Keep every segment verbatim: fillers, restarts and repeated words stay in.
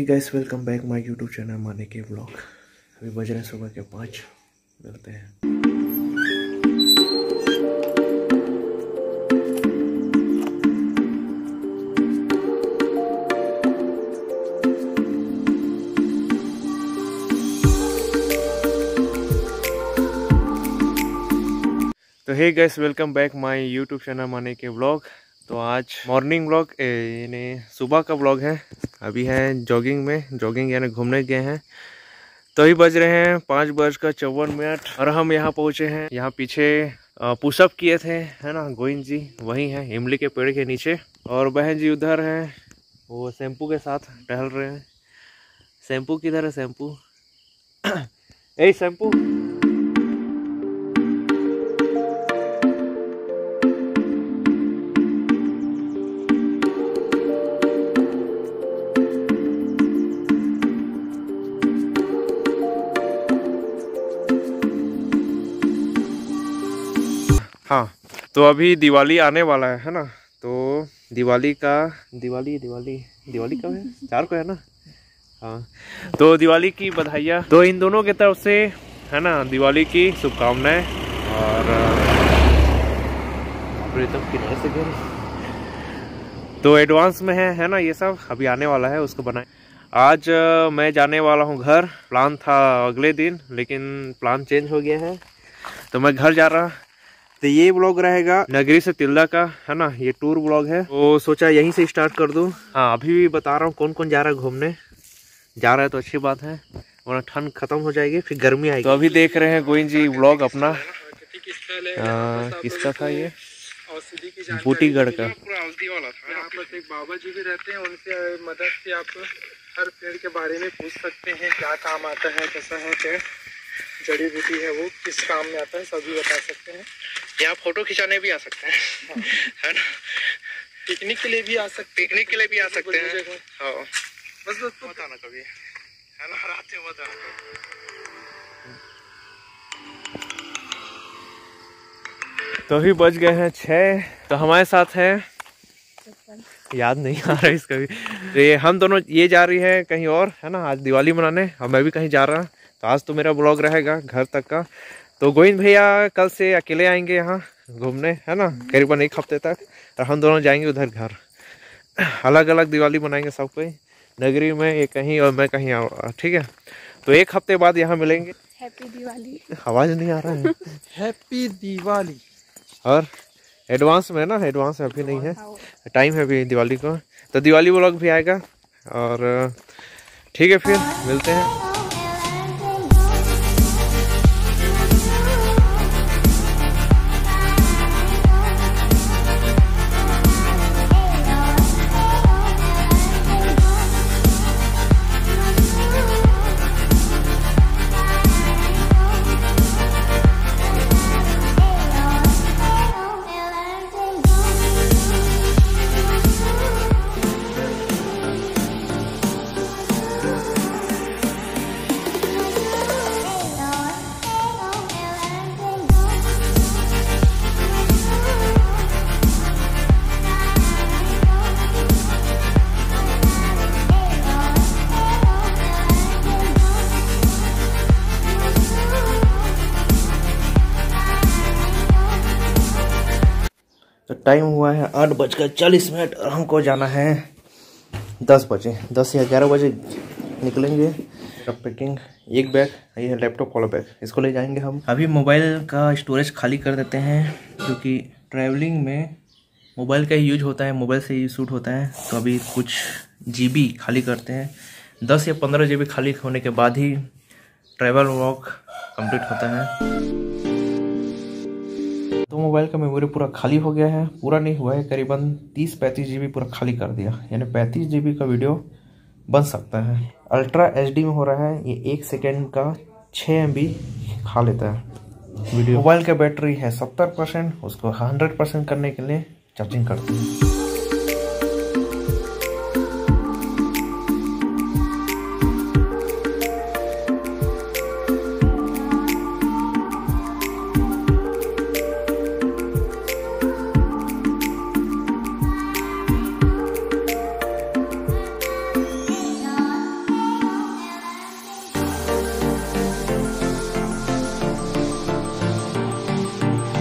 Guys, welcome back my YouTube channel माने के blog. अभी बज रहे हैं सुबह के पाँच। मिलते हैं। तो hey guys, welcome back my YouTube channel माने के ब्लॉग। तो आज मॉर्निंग ब्लॉग यानी सुबह का ब्लॉग है। अभी हैं जॉगिंग में, जॉगिंग यानी घूमने गए हैं। तो अभी बज रहे हैं पाँच बज कर चौवन मिनट और हम यहाँ पहुँचे हैं। यहाँ पीछे पुशअप किए थे, है ना, गोविंद जी वही हैं इमली के पेड़ के नीचे, और बहन जी उधर हैं, वो शैम्पू के साथ टहल रहे हैं। शैम्पू किधर है? शैम्पू ए शैम्पू हाँ। तो अभी दिवाली आने वाला है है ना। तो दिवाली का दिवाली दिवाली दिवाली कब है? चार को है ना। हाँ, तो दिवाली की बधाइयाँ तो इन दोनों की तरफ से, है ना, दिवाली की शुभकामनाएं। और प्रीतम किनारे से गए तो एडवांस में है है ना। ये सब अभी आने वाला है, उसको बनाए। आज मैं जाने वाला हूँ घर। प्लान था अगले दिन, लेकिन प्लान चेंज हो गया है, तो मैं घर जा रहा। तो ये ब्लॉग रहेगा नगरी से तिल्दा का, है ना। ये टूर ब्लॉग है, तो सोचा यहीं से स्टार्ट कर दूं। हाँ, अभी भी बता रहा हूँ कौन कौन जा रहा है घूमने। जा रहा है तो अच्छी बात है, वरना ठंड खत्म हो जाएगी, फिर गर्मी आएगी। तो अभी देख रहे हैं गोविंद जी ब्लॉग अपना। आ, किसका था ये? बूटीगढ़ का। यहाँ पर एक बाबा जी भी रहते हैं, उनसे मदद से आप हर पेड़ के बारे में पूछ सकते हैं, क्या काम आता है, कैसा है, क्या जड़ी बूटी है, वो किस काम में आता है, सभी बता सकते हैं। यहाँ फोटो खिंचाने भी आ सकते हैं, हाँ। है ना। पिकनिक के लिए भी आ सकते हैं, पिकनिक के लिए भी आ सकते हैं। हाँ, बस दोस्तों बताना कभी, है ना, रात में बताना। तो अभी बज गए हैं छः। तो हमारे साथ है, याद नहीं आ रहा है इसका भी। तो ये हम दोनों, ये जा रही है कहीं और, है ना, आज दिवाली मनाने, और मैं भी कहीं जा रहा। तो आज तो मेरा ब्लॉग रहेगा घर तक का। तो गोविंद भैया कल से अकेले आएंगे यहाँ घूमने, है ना, करीबन एक हफ्ते तक। और हम दोनों जाएंगे उधर घर। अलग अलग दिवाली मनाएंगे सब कोई, नगरी में ये कहीं और मैं कहीं, ठीक है। तो एक हफ्ते बाद यहाँ मिलेंगे। हैप्पी दिवाली। आवाज नहीं आ रहा है। हैप्पी दिवाली। और एडवांस में ना, एडवांस में अभी नहीं है, टाइम है अभी दिवाली को। तो दिवाली व्लॉग भी आएगा। और ठीक है, फिर मिलते हैं। तो टाइम हुआ है आठ बजकर चालीस मिनट और हमको जाना है दस बजे दस या ग्यारह बजे निकलेंगे। अब पैकिंग, एक बैग, ये है लैपटॉप वाला बैग, इसको ले जाएंगे हम। अभी मोबाइल का स्टोरेज खाली कर देते हैं, क्योंकि ट्रैवलिंग में मोबाइल का ही यूज होता है, मोबाइल से ही शूट होता है। तो अभी कुछ जीबी खाली करते हैं। दस या पंद्रह जीबी खाली होने के बाद ही ट्रैवल वॉक कंप्लीट होता है। तो मोबाइल का मेमोरी पूरा खाली हो गया है, पूरा नहीं हुआ है, करीबन तीस पैंतीस जीबी पूरा खाली कर दिया, यानी पैंतीस जीबी का वीडियो बन सकता है। अल्ट्रा एचडी में हो रहा है, ये एक सेकेंड का छः एम बी खा लेता है वीडियो। मोबाइल का बैटरी है सत्तर परसेंट, उसको हंड्रेड परसेंट करने के लिए चार्जिंग करते हैं।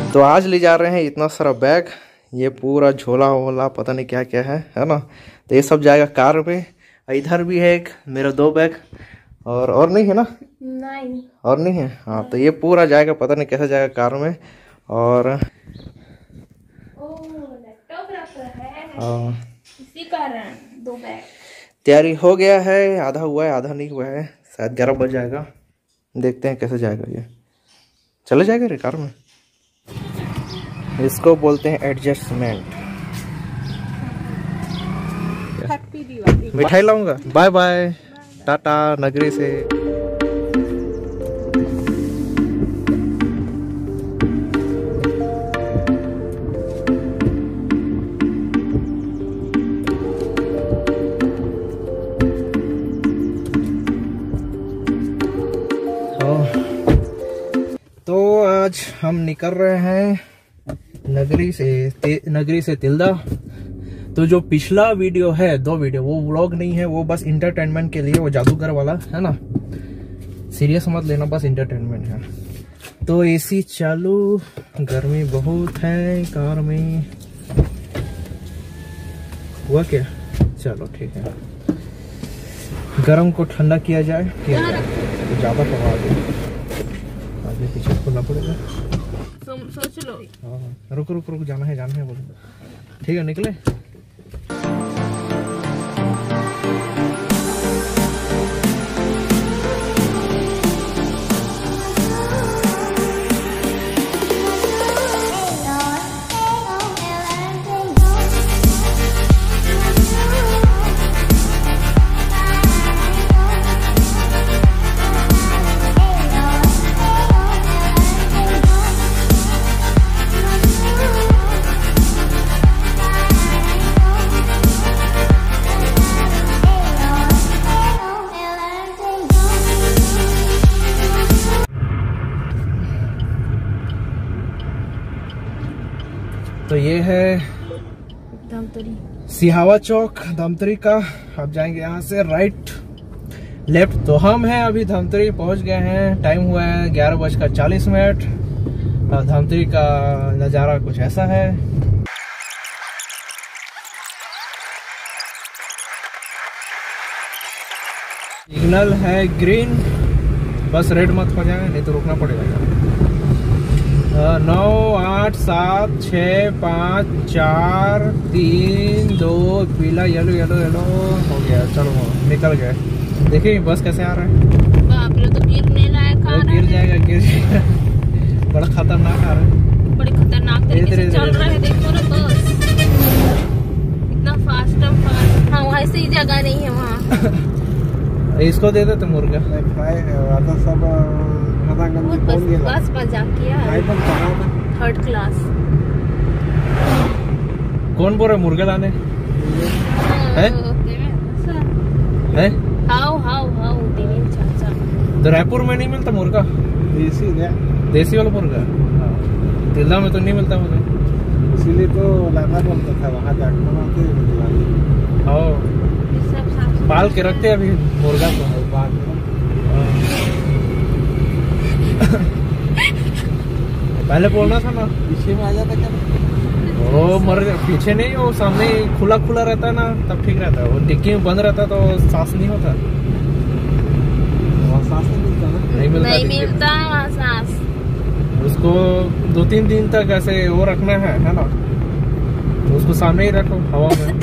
तो आज ले जा रहे हैं इतना सारा बैग, ये पूरा झोला वोला पता नहीं क्या क्या है है ना। तो ये सब जाएगा कार में। इधर भी है एक मेरा दो बैग और और नहीं है ना, नहीं और नहीं है। हाँ तो ये पूरा जाएगा, पता नहीं कैसे जाएगा कार में। और इसी कारण दो बैग तैयारी हो गया है, आधा हुआ है आधा नहीं हुआ है, शायद ग्यारह बज जाएगा। देखते हैं कैसे जाएगा ये, चले जाएगा रे कार में। इसको बोलते हैं एडजस्टमेंट। हैप्पी दिवाली। मिठाई लाऊंगा। बाय बाय, टाटा नगरी से। तो आज हम निकल रहे हैं नगरी से नगरी से तिल्दा। तो जो पिछला वीडियो है, दो वीडियो, वो व्लॉग नहीं है, वो बस इंटरटेनमेंट के लिए, वो जादूगर वाला है ना, सीरियस मत लेना, बस इंटरटेनमेंट है। तो एसी चालू, गर्मी बहुत है कार में। हुआ क्या? चलो ठीक है, गर्म को ठंडा किया जाए, किया जाए तो ज्यादा पका दे, आगे पीछे खोलना पड़ेगा। सोच लो। हाँ रुक रुक रुक, जाना है जाना है बोलो। ठीक है निकले। तो ये है धमतरी, सिहावा चौक धमतरी का। आप जाएंगे यहाँ से राइट लेफ्ट। तो हम हैं अभी धमतरी पहुंच गए हैं। टाइम हुआ है ग्यारह बजकर चालीस मिनट। धमतरी का नज़ारा कुछ ऐसा है। सिग्नल है ग्रीन, बस रेड मत हो जाए नहीं तो रुकना पड़ेगा। नौ आठ सात छ पाँच चार तीन दो, पीला येलो येलो येलो हो गया। चलो निकल गए। देखिए बस कैसे आ रहा है। बाप रे, तो गिरने लायक आ रहा है। गिर जाएगा गिर जाएगा। बड़ा खतरनाक आ रहा है, बड़े खतरनाक तरीके से चल रहा है। देखो ना बस इतना फास्ट फास्ट। हाँ वहाँ से ही जगह नहीं है वहाँ। इसको दे देते मुर्गा। सब बस बस मजाक किया। Third class. कौन बोल रहा है मुर्गा लाने? है? है? हाउ हाउ हाउ दिलीप चाचा। तो रायपुर में नहीं मिलता मुर्गा? देसी देसी वाला मुर्गा तिल्दा में तो नहीं मिलता मुझे, इसीलिए तो लाना बोलता था वहाँ जाकर। पाल के रखते अभी मुर्गा को। पहले बोलना था ना, पीछे में आ जाता क्या? वो मर पीछे नहीं, वो सामने खुला खुला रहता ना, तब ठीक रहता है। वो डिक्की में बंद रहता तो सांस नहीं होता। वहाँ सांस नहीं मिलता ना? नहीं मिलता, नहीं मिलता वहाँ सांस। उसको दो तीन दिन तक ऐसे वो रखना है है ना, तो उसको सामने ही रखो हवा में।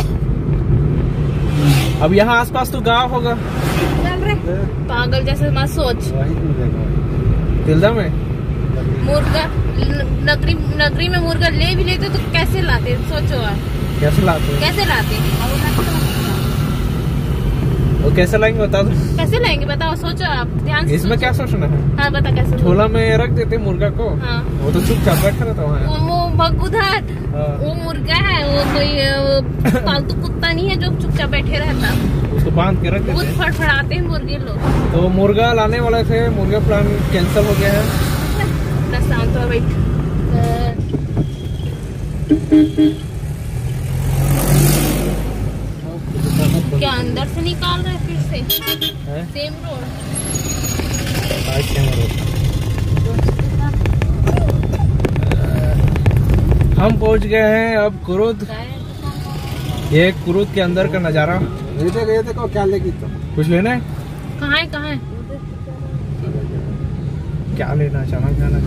अब यहाँ आसपास तो गाँव होगा। पागल जैसे मत सोच। तिल्दा में मुर्गा, नगरी नगरी में मुर्गा ले भी लेते तो कैसे लाते? सोचो आप कैसे लाते? कैसे लाते? वो कैसे लाएंगे बता दो। कैसे लाएंगे बताओ, सोचो आप ध्यान से। इसमें क्या सोचना है? हाँ बता कैसे। झोला में रख देते मुर्गा को। हाँ। वो तो चुपचाप बैठा रहता वहाँ। वो, वो भगुधाट। हाँ। वो मुर्गा है, वो कोई पालतू कुत्ता नहीं है जो चुपचाप बैठे रहता। उसको बांध के रख देते। बहुत फड़फड़ाते हैं मुर्गे लोग। तो मुर्गा लाने वाले थे, मुर्गा प्लान कैंसिल हो गया है। शांत हो बैठ। क्या अंदर से निकाल रहे फिर से? Same road. हम पहुंच गए हैं अब कुरुद। ये कुरुद के अंदर का नजारा। गए थे को क्या लेगी तो कुछ लेना है? कहाँ है कहाँ है? क्या लेना? चना खाना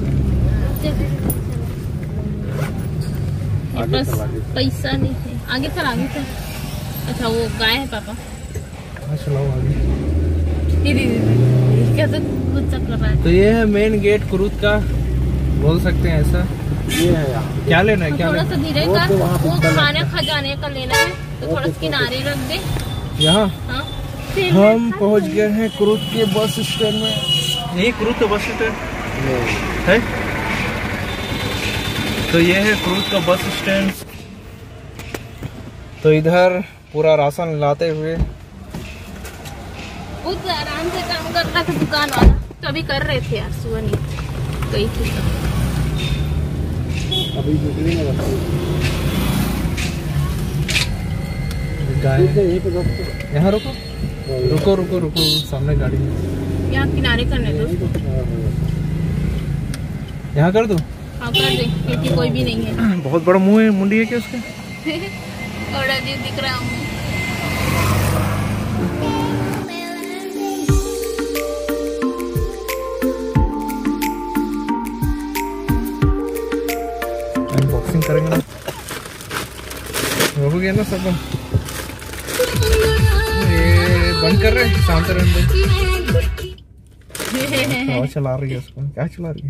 बस पैसा नहीं है। आगे चल आगे चल। अच्छा वो गाय है पापा। चलाओ आगे। दीदी क्या तो खुद चक कर रहा है। तो ये है मेन गेट कुरुद का, बोल सकते हैं ऐसा। ये है यहाँ। क्या लेना है? क्या थोड़ा लेना? सा धीरे कर। वो खाना खजाने का लेना है तो थोड़ा सा किनारे रख दे। यहाँ हाँ? हम पहुंच गए हैं कुरुद के बस स्टैंड में। यही कुरुद का बस स्टैंड है। तो ये है कुरुद का बस स्टैंड। तो इधर पूरा राशन लाते हुए बहुत आराम से काम कर रहा था दुकान वाला। तो अभी कर रहे थे यार, सुबह नहीं गई थी। अभी दूसरी में गाय यहाँ रुको रुको रुको रुको सामने गाड़ी है। यहाँ किनारे करने दो। यहाँ कर दो। हाँ कर दे क्योंकि कोई भी नहीं है। बहुत बड़ा मुंह है, मुंडी है क्या उसका? बड़ा जी दिख रहा हूँ। अनबॉक्सिंग करेंगे ना, हो गया ना सब। ये बंद कर रहे हैं, शांत रहने दो। हवा चला रही है उसको। क्या चला रही है?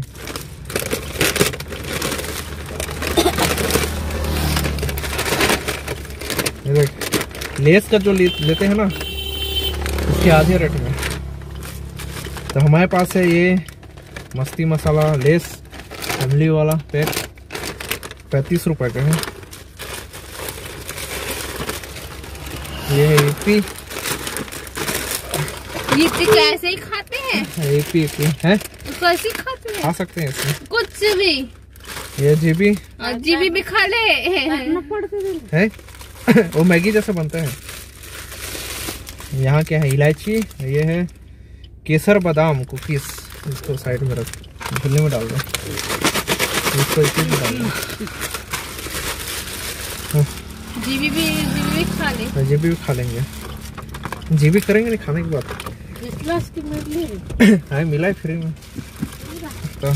ये देख, लेस का जो ले, लेते हैं ना उसके आधे रेट में। तो हमारे पास है ये मस्ती मसाला लेस फैमिली वाला पैक, पैंतीस रुपए का है। ये है ईपी। ईपी कैसे ही खाते हैं? ईपी ईपी है, कैसे खाते हैं? खा सकते हैं इसमें कुछ भी। ये जीबी जीबी भी खा ले है। वो मैगी जैसा बनता है। यहाँ क्या है? इलायची। ये है केसर बादाम कुकीज। इसको साइड में रख, झुल्ले में डाल दो। इसको इसी में डाल दो। जीबी भी जीबी भी खा ले। जीबी भी खा लेंगे। जीबी करेंगे नहीं खाने के बाद। हाँ मिला है फ्री में। तो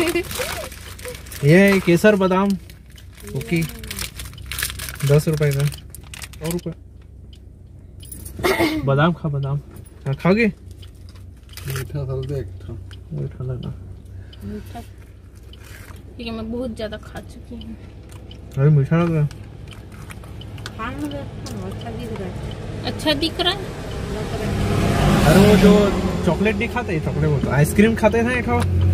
ये है केसर बादाम कुकी, दस रुपए का। और रुपए बादाम खा, बादाम हाँ खाओगे? मीठा था देख था मीठा लगा। ठीक है मैं बहुत ज्यादा खा चुकी हूँ। अरे मीठा लग रहा। अच्छा दिख रहा है। अरे वो जो चॉकलेट नहीं खाते, चॉकलेट बोलते आइसक्रीम खाते थे एक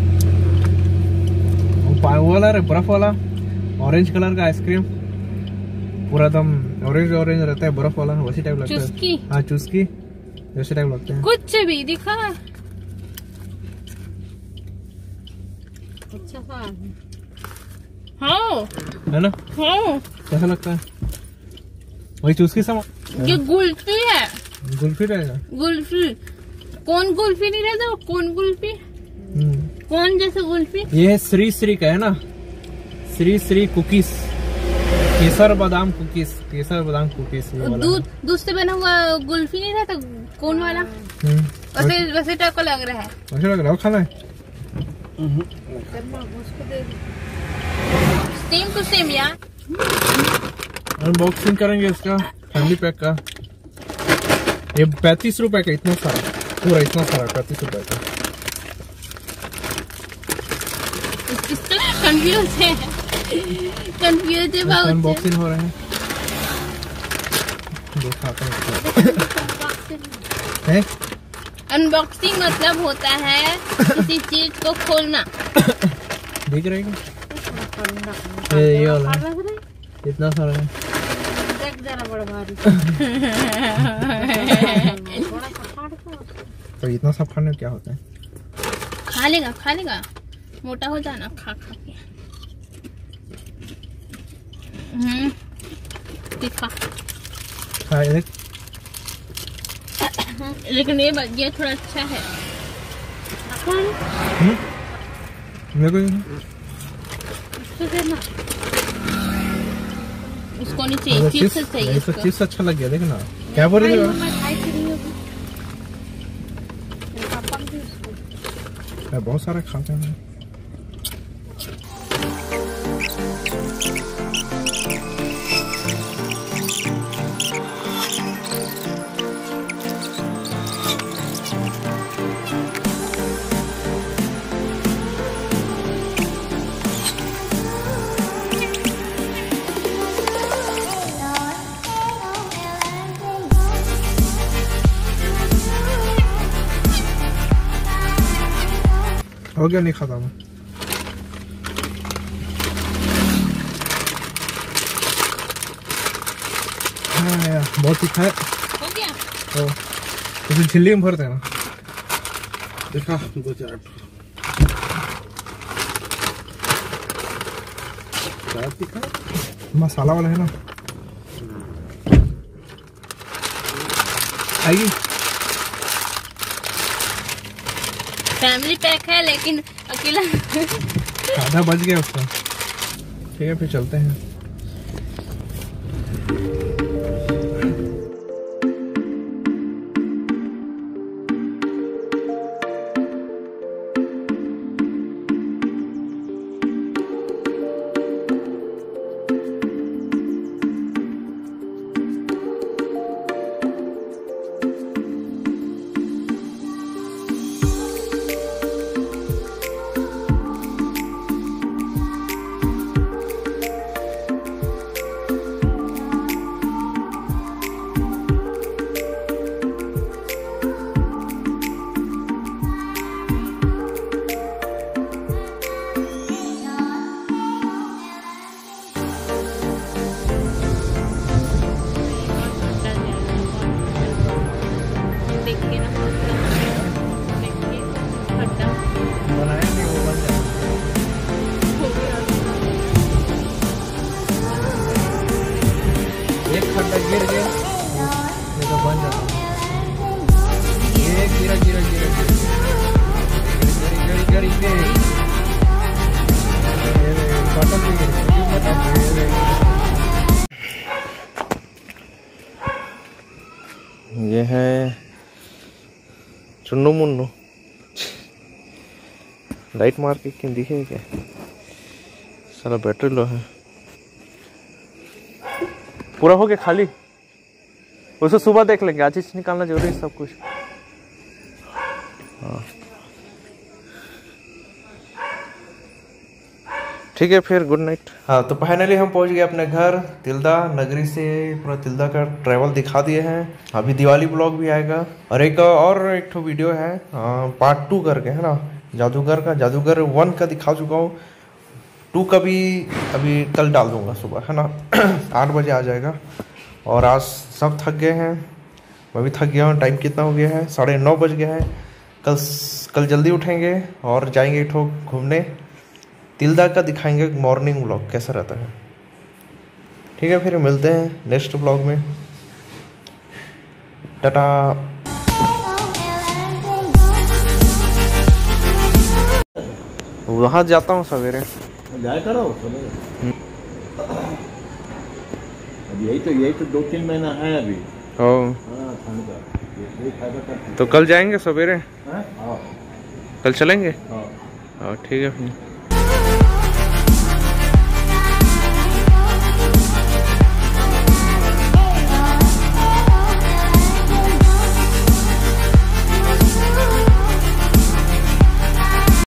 वो वाला बर्फ वाला ऑरेंज कलर का आइसक्रीम, पूरा दम ऑरेंज ऑरेंज रहता है, बर्फ वाला वैसी टाइप लगता है। चुस्की। हाँ चुस्की जैसे टाइप लगता है। कुछ भी दिखा। अच्छा हाँ है ना? हाँ कैसा लगता है? वही चुस्की समा। ये गुल्फी है। गुल्फी रहेगा। गुल्फी कौन गुल्फी नहीं रहता? कौन गुल्फी? कौन जैसे गुल्फी? ये है श्री श्री का है ना, श्री श्री कुकीज, केसर बादाम कुकीज, केसर बादाम कुकीज। दूध दूध से बना हुआ गुल्फी नहीं रहता? कौन वाला? वैसे वैसे टाइप का लग रहा है। अच्छा लग रहा है। खाना है सेम टू सेम यार। अनबॉक्सिंग करेंगे इसका फैमिली पैक का। ये पैंतीस रुपए का, इतना सारा, पूरा इतना सारा पैंतीस रुपए का। कंफ्यूज है, कंफ्यूज है बहुत। अनबॉक्सिंग हो रहे हैं, दिखाते हैं। अनबॉक्सिंग मतलब होता है किसी चीज को खोलना। दिख रहा है ये ये वाला इतना सारा है। तो इतना सब खाने क्या होता है? खा लेगा खा लेगा, मोटा हो जाना खा खा के। हम्म दिखा। हाँ ये लेकिन ये ये थोड़ा अच्छा है। मेरे को उसको नहीं चाहिए, चिप्स चाहिए इसको। चिप्स अच्छा लग गया, देखना क्या बोल रही हो। बहुत सारा खाते हैं। हो गया, नहीं खाता मैं। हाँ यार बहुत तीखा है। हो गया? तो इसे झिल्ली में भरते हैं ना। देखा दो चार तीखा मसाला वाला है ना। आइए फैमिली पैक है लेकिन अकेला आधा बच गया उसका। ठीक है फिर चलते हैं। गिर गया ये तो बन जाता। ये गिरा गिरा गिरा गिरा गिरा गिरा बटन पे गिर। ये है चुन्नू मुन्नू। लाइट मार के क्यों दिखे क्या? सारा बैटरी लो है। पूरा हो गया खाली। उसे सुबह देख लेंगे, आज चीज निकालना जरूरी है सब कुछ। हाँ ठीक है फिर, गुड नाइट। हाँ तो फाइनली हम पहुंच गए अपने घर तिल्दा। नगरी से पूरा तिल्दा का ट्रैवल दिखा दिए हैं। अभी दिवाली ब्लॉग भी आएगा और एक और एक ठो वीडियो है पार्ट टू करके, है ना, जादूगर का। जादूगर वन का दिखा चुका हूँ, टू का भी अभी कल डाल दूंगा सुबह, है ना। आठ बजे आ जाएगा। और आज सब थक गए हैं, मैं भी थक गया हूँ। टाइम कितना हो गया है? साढ़े नौ बज गया है। कल कल जल्दी उठेंगे और जाएंगे एक ठो घूमने। तिल्दा का दिखाएंगे मॉर्निंग व्लॉग कैसा रहता है। ठीक है फिर मिलते हैं नेक्स्ट व्लॉग में। टाटा। वहाँ जाता हूँ सवेरे। जाया करो सवेरे। अब यही तो यही तो दो तीन महीना है अभी। हाँ ठंड का यही फायदा करते। तो कल जाएंगे सवेरे। हाँ कल चलेंगे। हाँ हाँ ठीक है फिर।